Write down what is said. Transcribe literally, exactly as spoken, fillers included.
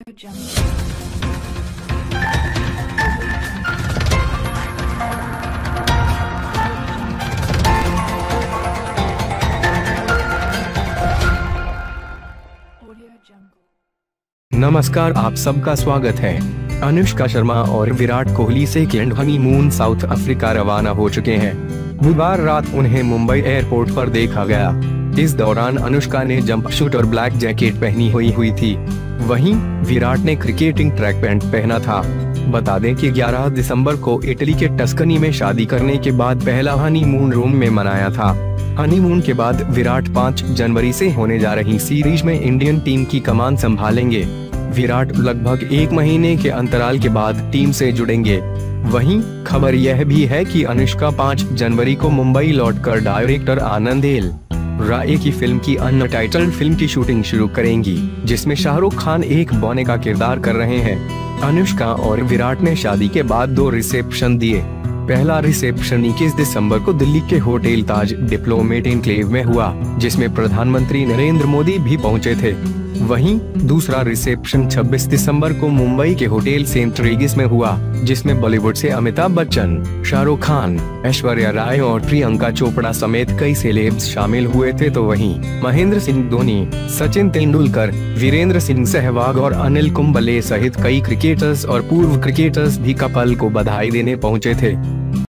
नमस्कार, आप सबका स्वागत है। अनुष्का शर्मा और Virat Kohli second honeymoon South Africa रवाना हो चुके हैं। बुधवार रात उन्हें मुंबई एयरपोर्ट पर देखा गया। इस दौरान अनुष्का ने जंप शूट और ब्लैक जैकेट पहनी हुई हुई थी। वहीं विराट ने क्रिकेटिंग ट्रैक पैंट पहना था। बता दें कि ग्यारह दिसंबर को इटली के टस्कनी में शादी करने के बाद पहला हनीमून रोम में मनाया था। हनीमून के बाद विराट पाँच जनवरी से होने जा रही सीरीज में इंडियन टीम की कमान संभालेंगे। विराट लगभग एक महीने के अंतराल के बाद टीम से जुड़ेंगे। वहीं खबर यह भी है कि अनुष्का पाँच जनवरी को मुंबई लौटकर डायरेक्टर आनंद एल की फिल्म की अनटाइटल्ड फिल्म की शूटिंग शुरू करेंगी, जिसमें शाहरुख खान एक बौने का किरदार कर रहे हैं। अनुष्का और विराट ने शादी के बाद दो रिसेप्शन दिए। पहला रिसेप्शन इक्कीस दिसंबर को दिल्ली के होटल ताज डिप्लोमेट एनक्लेव में हुआ, जिसमें प्रधानमंत्री नरेंद्र मोदी भी पहुंचे थे। वहीं दूसरा रिसेप्शन छब्बीस दिसंबर को मुंबई के होटल सेंट रेगिस में हुआ, जिसमें बॉलीवुड से अमिताभ बच्चन, शाहरुख खान, ऐश्वर्या राय और प्रियंका चोपड़ा समेत कई सेलेब्स शामिल हुए थे। तो वहीं महेंद्र सिंह धोनी, सचिन तेंदुलकर, वीरेंद्र सिंह सहवाग और अनिल कुंबले सहित कई क्रिकेटर्स और पूर्व क्रिकेटर्स भी कपल को बधाई देने पहुंचे थे।